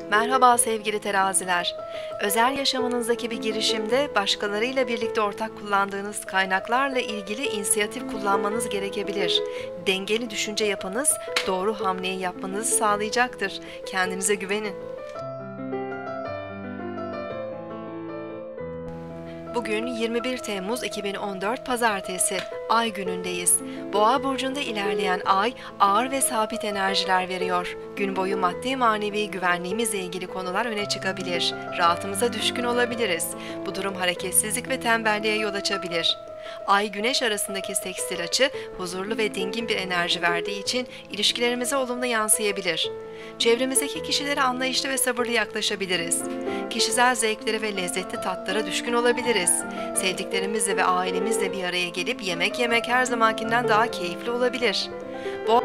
Merhaba sevgili teraziler. Özel yaşamınızdaki bir girişimde başkalarıyla birlikte ortak kullandığınız kaynaklarla ilgili inisiyatif kullanmanız gerekebilir. Dengeli düşünce yapınız doğru hamleyi yapmanızı sağlayacaktır. Kendinize güvenin. Bugün 21 Temmuz 2014 Pazartesi, Ay günündeyiz. Boğa burcunda ilerleyen Ay, ağır ve sabit enerjiler veriyor. Gün boyu maddi manevi güvenliğimizle ilgili konular öne çıkabilir. Rahatımıza düşkün olabiliriz. Bu durum hareketsizlik ve tembelliğe yol açabilir. Ay-Güneş arasındaki sekstil açı huzurlu ve dingin bir enerji verdiği için ilişkilerimize olumlu yansıyabilir. Çevremizdeki kişilere anlayışlı ve sabırlı yaklaşabiliriz. Kişisel zevklere ve lezzetli tatlara düşkün olabiliriz. Sevdiklerimizle ve ailemizle bir araya gelip yemek yemek her zamankinden daha keyifli olabilir. Bu